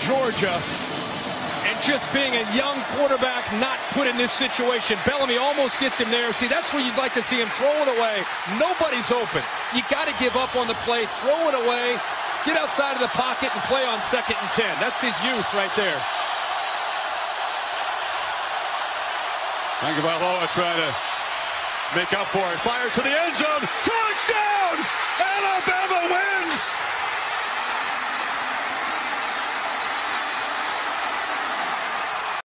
Georgia, and just being a young quarterback not put in this situation. Bellamy almost gets him there. See, that's where you'd like to see him throw it away. Nobody's open. You got to give up on the play, throw it away, get outside of the pocket and play on 2nd and 10. That's his youth right there. Tagovailoa trying to make up for it. Fires to the end zone.